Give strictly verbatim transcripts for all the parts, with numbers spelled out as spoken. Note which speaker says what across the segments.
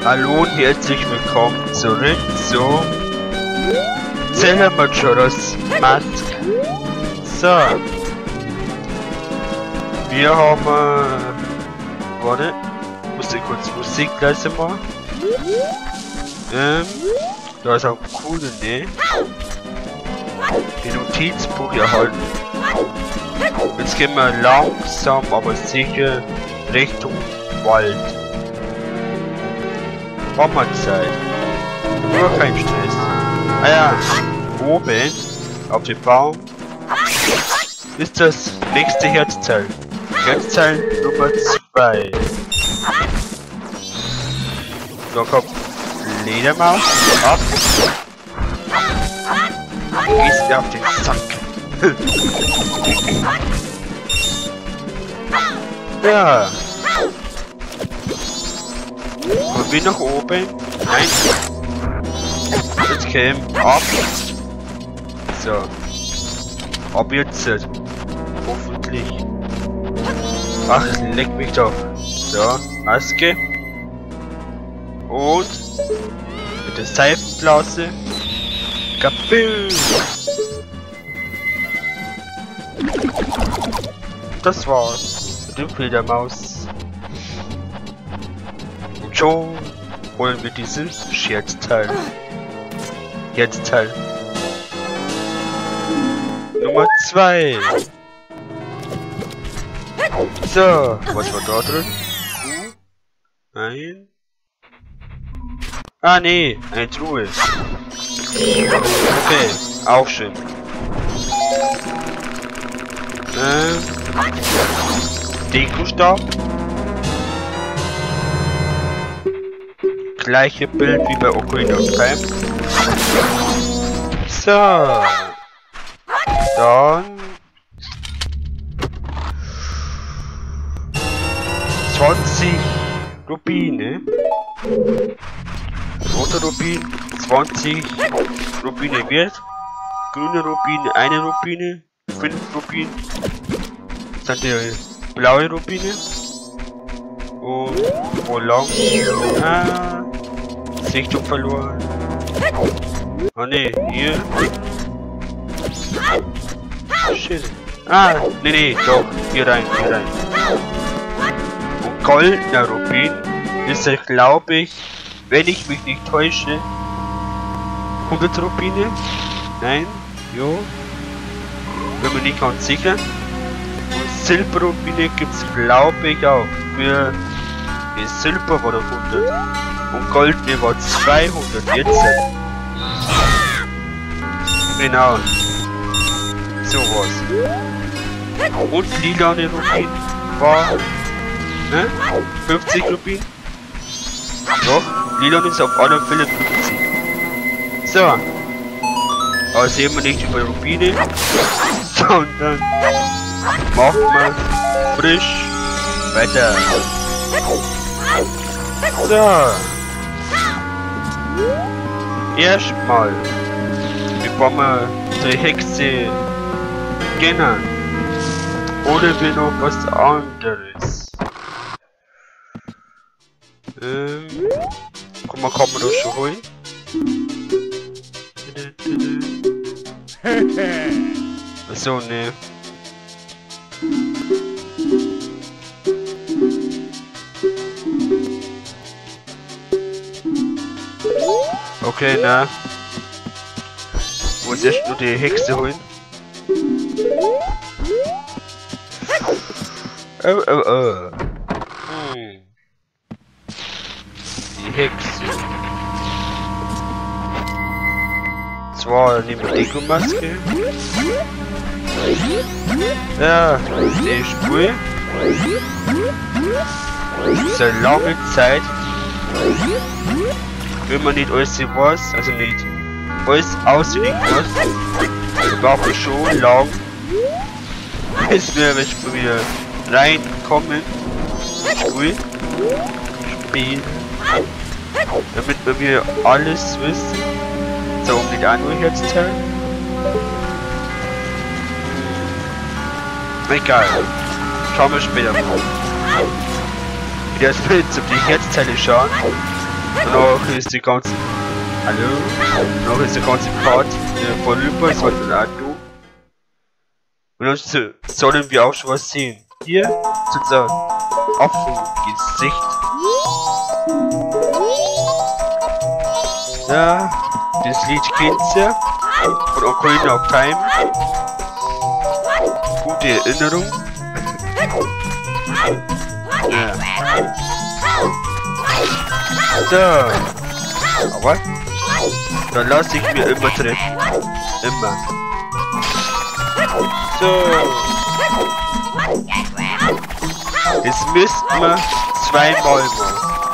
Speaker 1: Hallo und herzlich willkommen zurück zu Zelda Majora's Mask. So. Wir haben... Äh, warte. Ich musste kurz Musik leise machen. Ähm... Da ist auch cool, ne? Die Notizbuch erhalten. Jetzt gehen wir langsam, aber sicher Richtung Wald. Haben wir Zeit. Nur kein Stress. Ah ja, oben auf dem Baum ist das nächste Herzteil. Herzteil Nummer zwei. Da kommt Ledermaus ab. Gehst auf den Sack. Ja. Und wir nach oben. Nein. Jetzt käme ab. So. Ab jetzt. Hoffentlich. Ach, leck mich doch. So, Maske. Und mit der Seifenblase. Kabum! Das war's mit dem Fledermaus. Und schon holen wir dieses Scherzteil. Herzteil. Nummer zwei. So, was war da drin? Nein. Ah nee, eine Truhe. Okay, auch schön. Ähm, Dekostab. Gleiche Bild wie bei Ocarina of Time. So. Dann zwanzig Rubine. Roter Rubin, zwanzig Rubine wert. Grüne Rubine, eine Rubine. fünf Rubine. Das sind die blaue Rubine. Und wo lang? Ah, Sichtung verloren. Ah ne, hier. Shit. Ah, ne, ne, doch. Hier rein, hier rein. Und goldener Rubin ist er, glaube ich, wenn ich mich nicht täusche, hundert Rubine? Nein? Jo. Bin mir nicht ganz sicher. Und Silberrubine gibt es, glaube ich, auch. Für die Silber war das hundert. Und Goldene war zweihundert. Jetzt. Genau. So was. Und lilane Rubin war ne? fünfzig Rubin. Doch, lilan ist auf alle Fälle fünfzig. So. Aber sehen wir nicht über Rubine, sondern machen wir frisch weiter. So. Erstmal, bevor wir die Hexe kennen, oder will noch was anderes? Ähm, guck mal, kann man das schon holen? So, ne. Okay, na. Wo ist erst nur die Hexe holen? Oh, oh, oh. Hm. Die Hexe. Zwar nehmen wir Dekomaske. Ja, die Spur. Seit lange Zeit, wenn man nicht alles weiß, also nicht alles auswendig weiß, war aber schon lang, bis wir wieder reinkommen. Spiel. Spiel. Damit wir wieder alles wissen. So, um nicht an nur Herzteil. Egal. Schauen wir später mal. Wie das Bild, um die Herzteile schauen. Noch ist die ganze... Hallo? Noch ist der ganze Part äh, vorüber, es hat ein Auto. Und dann so, sollen wir auch schon was sehen. Hier zu unser Affengesicht. Ja, das Lied kennt ihr. Von Ocarina of Time. Gute Erinnerung. Ja. So. Aber dann lasse ich mir immer treffen. Immer. So. Jetzt müssten wir zweimal machen.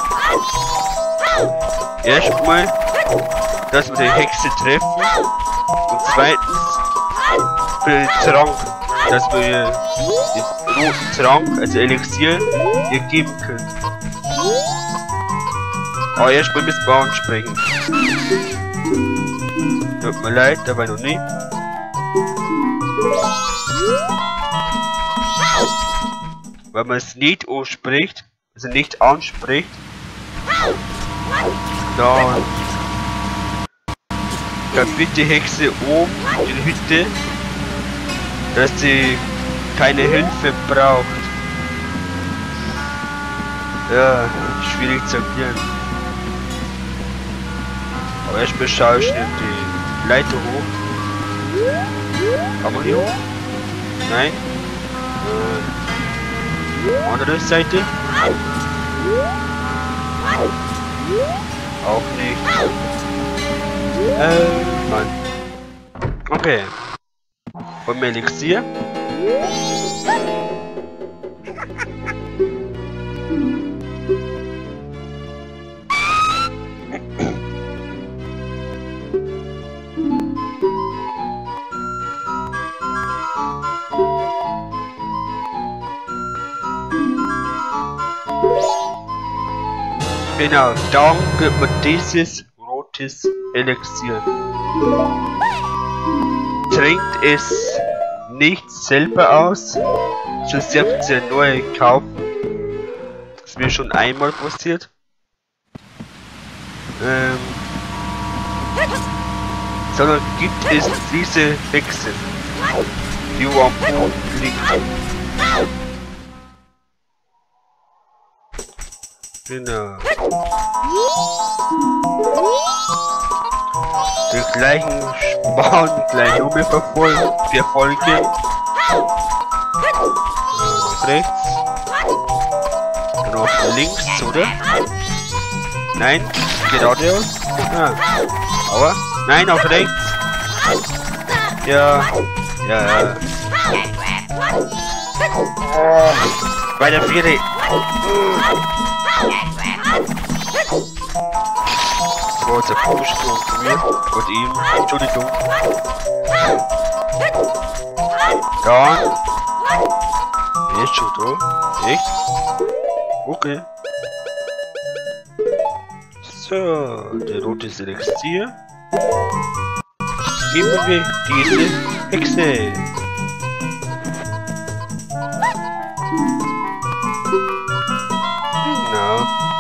Speaker 1: Erstmal, dass wir die Hexe treffen. Und zweitens, für den Trank, dass wir ihr den roten Trank, also Elixier, ihr geben können. Aber erstmal müssen wir ansprechen. Tut mir leid, aber noch nicht. Wenn man es nicht ausspricht, also nicht anspricht, dann dann bitte Hexe oben in der Hütte, dass sie keine Hilfe braucht. Ja, schwierig zu erklären. Aber erstmal schaue ich schnell die Leiter hoch. Kann man hier hoch? Nein. Äh, andere Seite? Auch nicht. Äh, Mann. Okay. Und Elixier. Genau, dann gibt man dieses rotes Elixier. Trinkt es nicht selber aus, so dürft ihr neue kaufen. Das ist mir schon einmal passiert. Ähm, sondern gibt es diese Hexe, die am Boden liegt. Genau. Die gleichen Sparen, die gleichen Nummer verfolgen, verfolgen. Nach rechts. Nach links, oder? Nein, geradeaus. Ah. Aber, nein, auf rechts. Ja, ja, ja. Oh, bei der Viere. Das war jetzt ein Fußsprung von mir und ihm. Entschuldigung. Dann. Er ist schon da. Echt? Okay. So, der rote Elixier. Geben wir diese Hexe. Genau.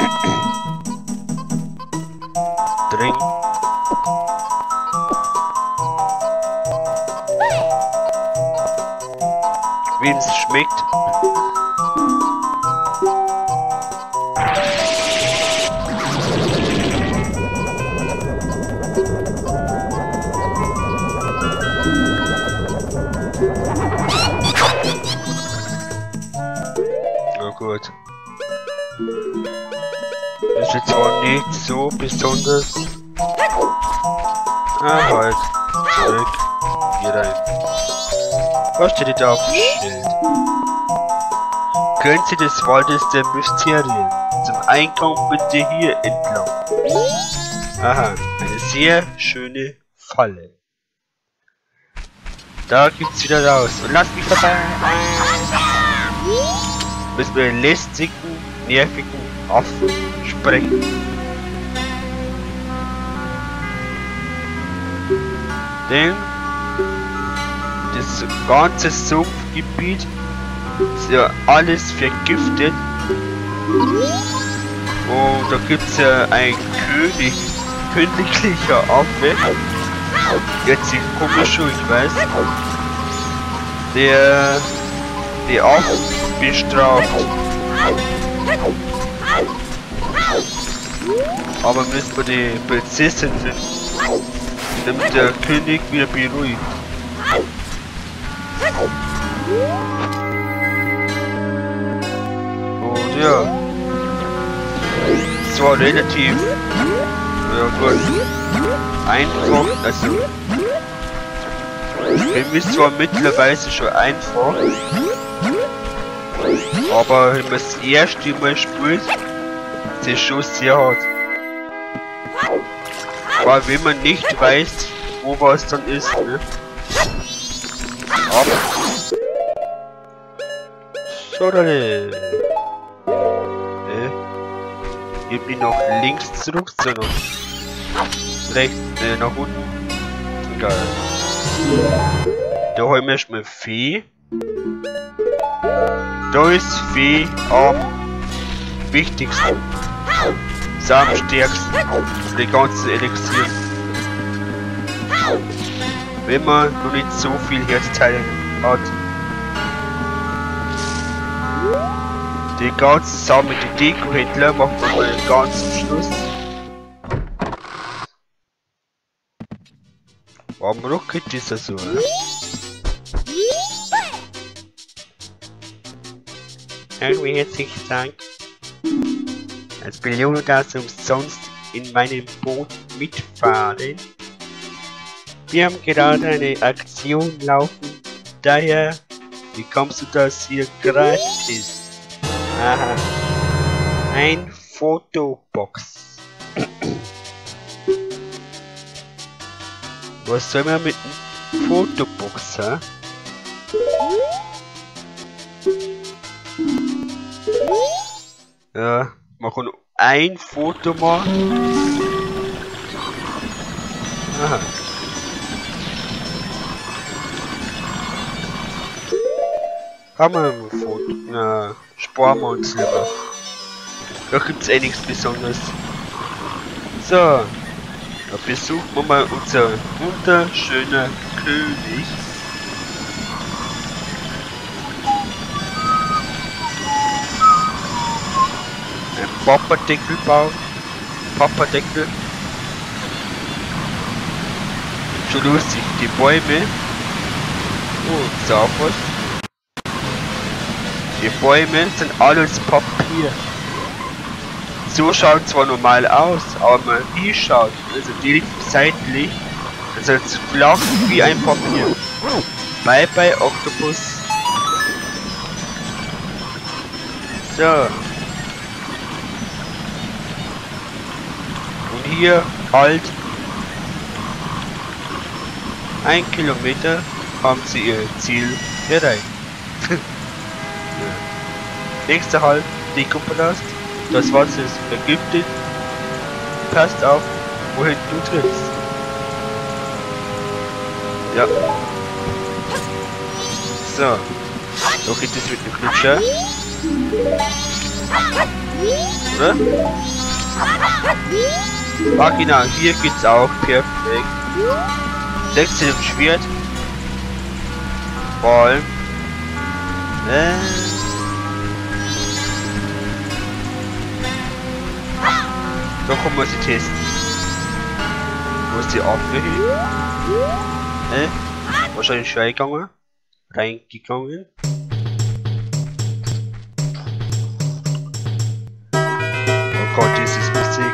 Speaker 1: Drink. Wie es schmeckt. Na gut. Das ist jetzt zwar nicht so besonders. Ah, halt. Zurück. Hier rein. Was steht da auf dem Schild? Grenze des Waldes der Mysterien. Zum Eingang bitte hier entlang. Aha, eine sehr schöne Falle. Da gibt's wieder raus. Und lass mich vorbei. Müssen wir den lästigen, nervigen Affen sprechen. Denn das ganze Sumpfgebiet ist ja alles vergiftet. Und da gibt's ja ein König, königlicher Affe. Jetzt sieht komisch schon, ich weiß. Der die Affen bestraft. Aber müssen wir die Prinzessin finden, damit der König wieder beruhigt. Und ja, es war relativ ja gut einfach, also wir wissen zwar mittlerweile schon einfach, aber wenn man das erste Mal spielt, ist es schon sehr hart. Weil wenn man nicht weiß, wo was dann ist, ne? Aber Schodale. Ne? Gib mich noch links zurück, sondern rechts, ne, nach unten. Egal. Da haben wir erstmal Vieh. Da ist Vieh am wichtigsten. Ist am stärksten. Die ganzen Elixier. Wenn man noch nicht so viel Herzteile hat. Die ganze Sache mit den Deko-Händler macht man mal ganz zum Schluss. Warum ruckelt dieser so? Ne? Irgendwie herzlich Dank. Als Belohnung darfst du umsonst in meinem Boot mitfahren. Wir haben gerade eine Aktion laufen, daher bekommst du das hier gratis. Aha. Ein Fotobox. Was soll man mit einem Fotobox, ha? Ja, man kann ein Foto machen. Aha. Haben wir ein Foto? Na, sparen wir uns lieber. Da gibt's eh nichts Besonderes. So, da besuchen wir mal unser wunderschöner König. Ein Papadeckel bauen. Papadeckel. Schon lustig, die Bäume. Oh, ist auch was. Die Bäume sind alles Papier. So schaut zwar normal aus, aber man hinschaut, also direkt seitlich, also jetzt flach wie ein Papier. Bye bye Oktopus. So. Und hier halt ein Kilometer haben sie ihr Ziel erreicht. Nächster Halt, Dekopalast. Das Wasser ist vergiftet. Passt auf, wohin du trittst. Ja. So. So geht es mit dem Klutscher. Oder? Ah genau, hier geht's auch perfekt. Sechs im Schwert. Ball. Äh. Da kommen wir sie testen. Wo ist die Affe hin? Hä? Wahrscheinlich reingegangen. Reingegangen. Oh Gott, dieses Musik.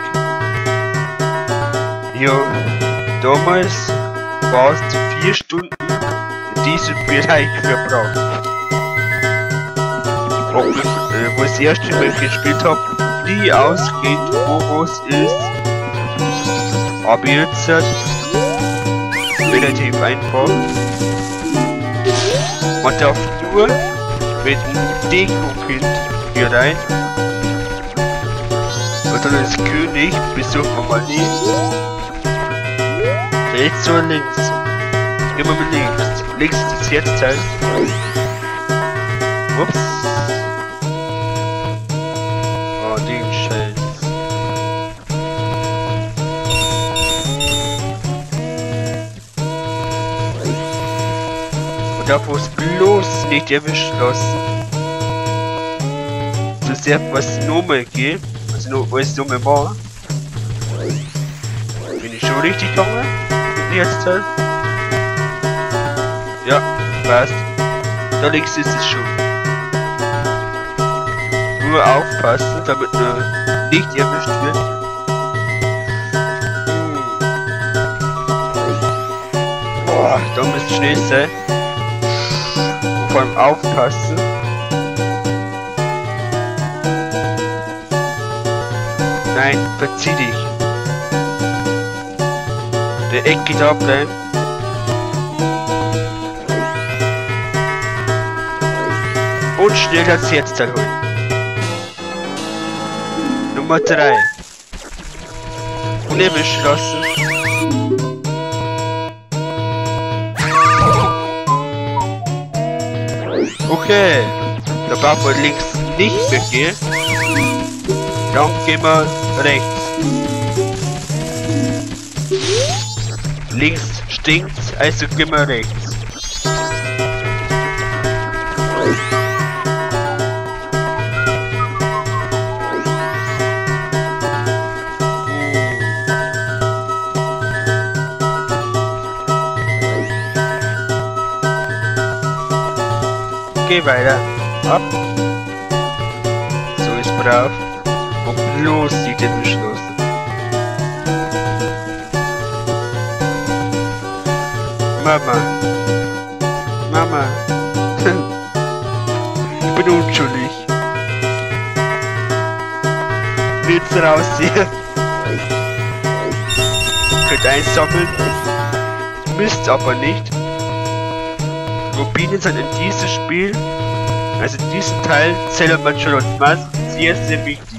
Speaker 1: Ja, damals warst du vier Stunden in diesem Bereich verbracht. Wo ich das erste Mal gespielt habe, nie ausgeht, wo was ist. Aber jetzt ist relativ einfach. Man darf nur mit dem Deko-Kind hier rein. Und dann als König besuchen wir mal nie. Rechts oder links? Immer mit links. Links ist das Herzteil. Ups. Oh, den Scheiß. darf uns bloß nicht erwischen lassen. So sehr was nochmal geht. Also noch alles nochmal machen. Bin ich schon richtig gegangen? Jetzt halt. Ja, passt. Da links ist es schon. Nur aufpassen, damit er nicht erwischt wird. Boah, da müsst schnell sein. Und vor allem aufpassen. Nein, verzieh dich. Der Ecke da bleiben. Und schnell das Herzteil holen. Nummer drei. Unerwischen lassen. Okay. Da brauchen wir links nicht mehr gehen. Dann gehen wir rechts. Links stinkt, also gehen wir rechts. Geh weiter. Ab. So ist brav. Und bloß die den Beschluss. Mama. Mama. Ich bin unschuldig. Willst du raus hier? Könnt einsammeln. Müsst aber nicht. Rubine sind in diesem Spiel, also in diesem Teil, zählt man schon als Mann sehr, sehr wichtig.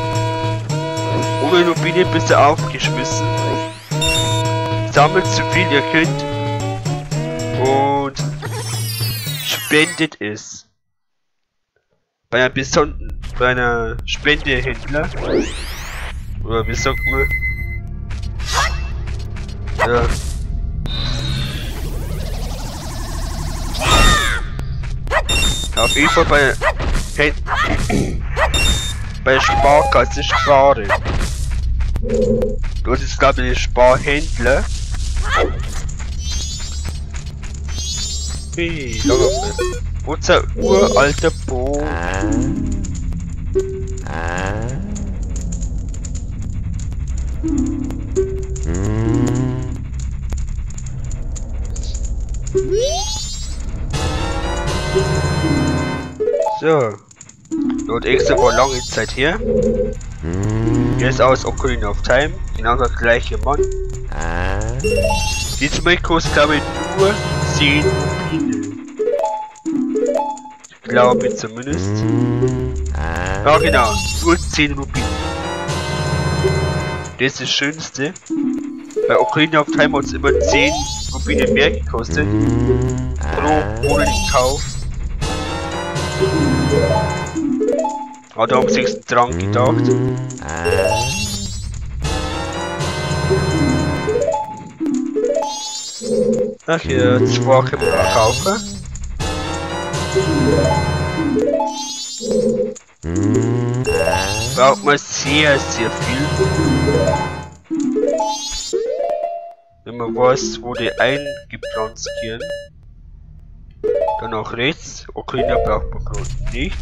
Speaker 1: Ohne Rubine bist du aufgeschmissen. Sammelt so viel ihr könnt und spendet es. Bei einer besonderen, bei einer Spendehändler, oder wie sagt man? Ja. Auf jeden Fall bei hey, bei Sparkasse sparen. Das ist glaube ich Sparhändler. Hey, da kommt unser uralter Boden. So, dort extra vor lange Zeit her. Hier ist aus Ocarina of Time, genau der gleiche Mann. Diesmal kostet glaube ich nur zehn Rubine. Ich glaube zumindest. Ja genau, nur zehn Rubine. Das ist das Schönste. Bei Ocarina of Time hat es immer zehn Rubine mehr gekostet. Pro ohne den Kauf. Aber da haben sie sich dran gedacht. Ach ja, zwei können wir auch kaufen. Braucht man sehr, sehr viel. Wenn man weiß, wo die eingepflanzt werden. Dann auch rechts. Ocarina braucht man gerade nicht.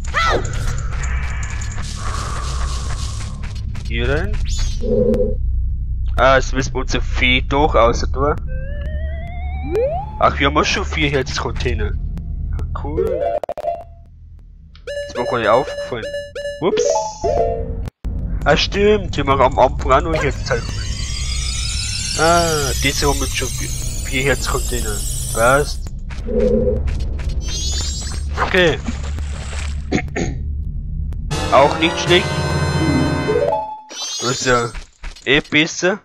Speaker 1: Hier rein. Ah, jetzt müssen wir unsere Vieh doch außer durch. Ach, wir haben auch schon vier Herzcontainer. Cool. Ist mir gar nicht aufgefallen. Ups. Ah, stimmt. Wir haben am Anfang auch noch Herzteil. Ah, diese haben jetzt schon vier Herzcontainer. Passt. Okay. Auch nicht schlecht. Das ist ja eh besser.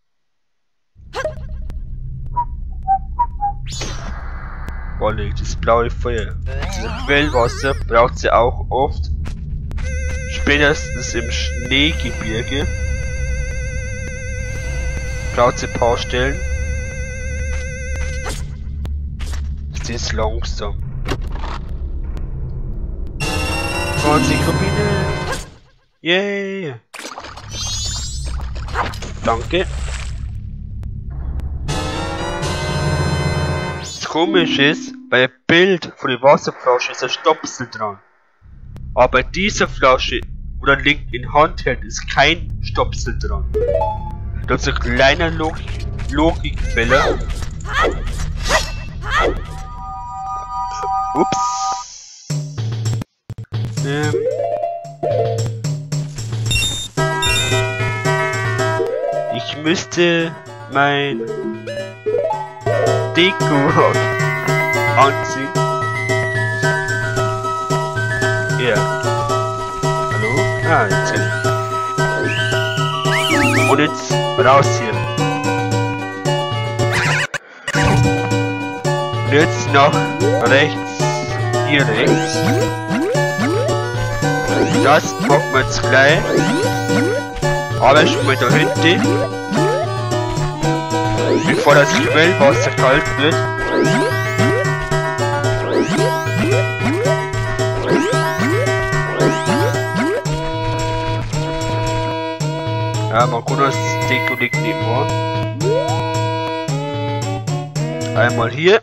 Speaker 1: Wolle, das blaue Feuer. Das Quellwasser braucht sie auch oft. Spätestens im Schneegebirge. Braucht sie ein paar Stellen. ist langsam. zwanzig Rubine. Yay. Danke. Das Komische ist, bei dem Bild von der Wasserflasche ist ein Stopsel dran. Aber bei dieser Flasche, wo der Link in Hand hält, ist kein Stopsel dran. Das ist ein kleiner Logik Logikfehler. Ups. Ähm. Ich müsste mein Deko anziehen. Ja. Hallo? Ah, jetzt. Und jetzt raus hier. Und jetzt nach rechts. Hier rechts. Das machen wir jetzt gleich. Aber schon mal da hinten. Bevor das Quellwasser kalt wird. Ja, man kann das Deko nicht nehmen. Einmal hier.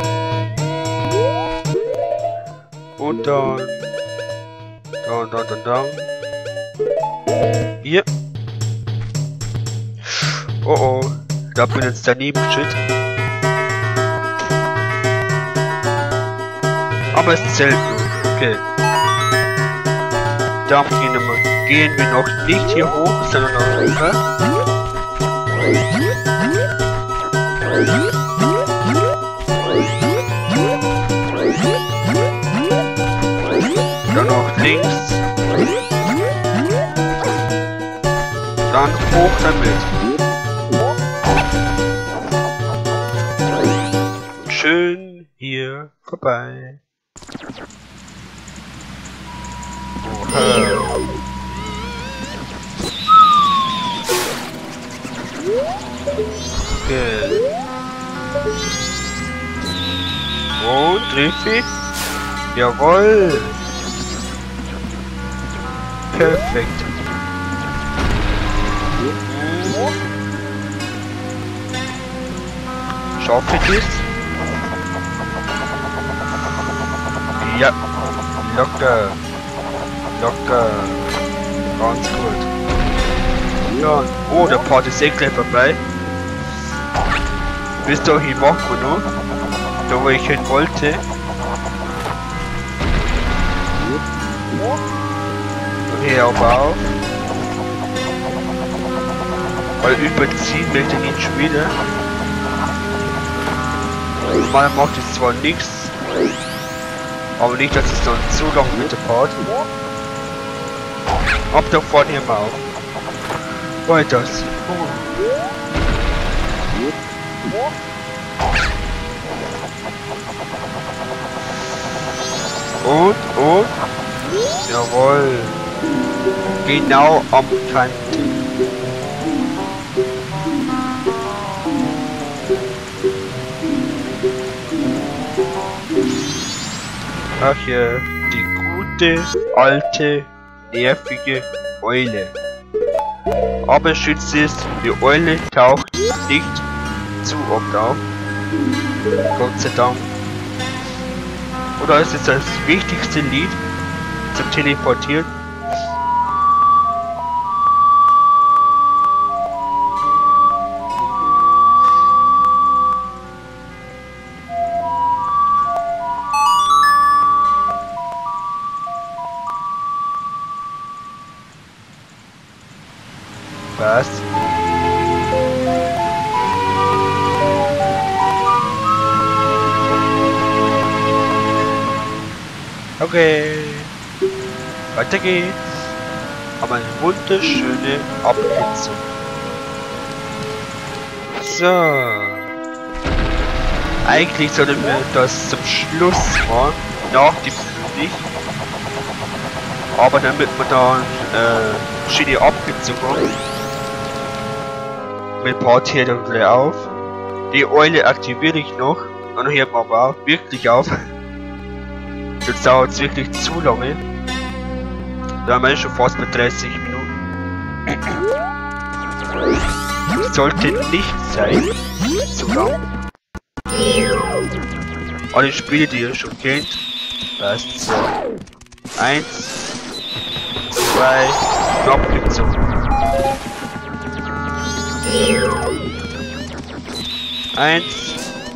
Speaker 1: Und dann. Dann, dann, dann, dann. Hier. Oh oh. Da bin ich jetzt daneben shit. Aber es zählt nur. Okay. Da gehen wir, gehen wir noch nicht hier hoch, sondern noch runter. Dann noch links. Dann hoch damit. Und schön hier vorbei. Okay. Und Treffi? Jawohl! Perfekt. Schaffe ich das? Ja, locker. Locker. Ganz gut. Ja, oh, der Part ist eh gleich vorbei. Bis dahin machen wir noch. Da wo ich hin wollte. Und hier aber auch. Weil überziehen möchte ich ihn schon wieder. Mal macht es zwar nichts. Aber nicht, dass es dann zu lang mit der Part. Ab da vorne hier mal auf. Weiter. Und, und. Jawohl. Genau am Kante. Ach ja, die gute, alte, nervige Eule. Aber schützt es, die Eule taucht nicht zu oft auf. Gott sei Dank. Oder ist es das wichtigste Lied zum Teleportieren? Was? Okay. Weiter geht's. Aber eine wunderschöne Abkürzung. So. Eigentlich sollten wir das zum Schluss machen. Nach dem König. Aber damit wir dann äh, verschiedene Abkürzungen haben. Mit Part hier dann gleich auf. Die Eule aktiviere ich noch. Und dann hört man aber auch wirklich auf. Jetzt dauert es wirklich zu lange. Da haben wir schon fast bei dreißig Minuten. Sollte nicht sein. So lang. Alle Spiele, die ihr schon kennt. Passt so. Eins. Zwei. Knopf gezogen. Eins.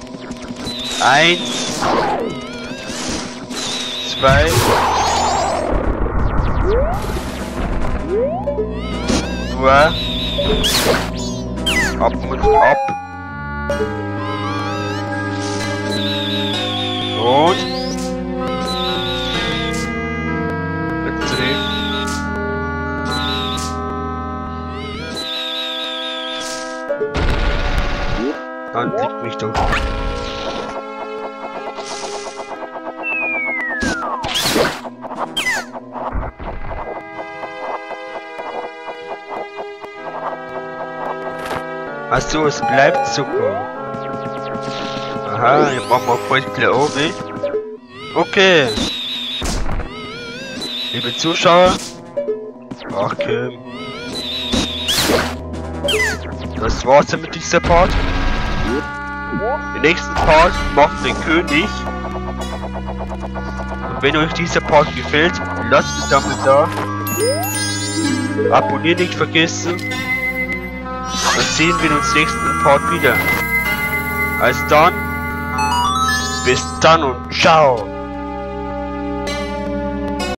Speaker 1: Eins. Zwei. Zwei. Ab und ab. Und. Dreh. Dann liegt mich doch. Achso, es bleibt Zucker. Aha, jetzt machen wir voll klar oben. Okay. Liebe Zuschauer. Okay. Das war's dann mit dieser Part. Den nächsten Part macht den König. Und wenn euch dieser Part gefällt, lasst einen Daumen da. Abonnieren nicht vergessen. Dann sehen wir uns nächsten Part wieder. Also dann, bis dann und ciao.